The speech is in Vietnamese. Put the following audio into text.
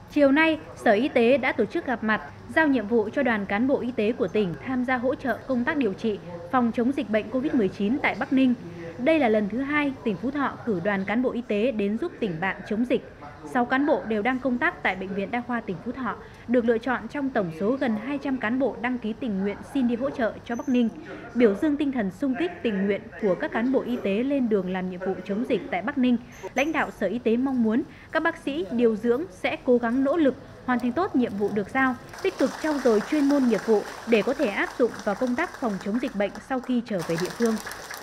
Chiều nay, Sở Y tế đã tổ chức gặp mặt, giao nhiệm vụ cho đoàn cán bộ y tế của tỉnh tham gia hỗ trợ công tác điều trị, phòng chống dịch bệnh COVID-19 tại Bắc Ninh. Đây là lần thứ hai tỉnh Phú Thọ cử đoàn cán bộ y tế đến giúp tỉnh bạn chống dịch. 6 cán bộ đều đang công tác tại Bệnh viện Đa khoa tỉnh Phú Thọ, được lựa chọn trong tổng số gần 200 cán bộ đăng ký tình nguyện xin đi hỗ trợ cho Bắc Ninh. Biểu dương tinh thần xung kích tình nguyện của các cán bộ y tế lên đường làm nhiệm vụ chống dịch tại Bắc Ninh, lãnh đạo Sở Y tế mong muốn các bác sĩ điều dưỡng sẽ cố gắng nỗ lực hoàn thành tốt nhiệm vụ được giao, tích cực trau dồi chuyên môn nghiệp vụ để có thể áp dụng vào công tác phòng chống dịch bệnh sau khi trở về địa phương.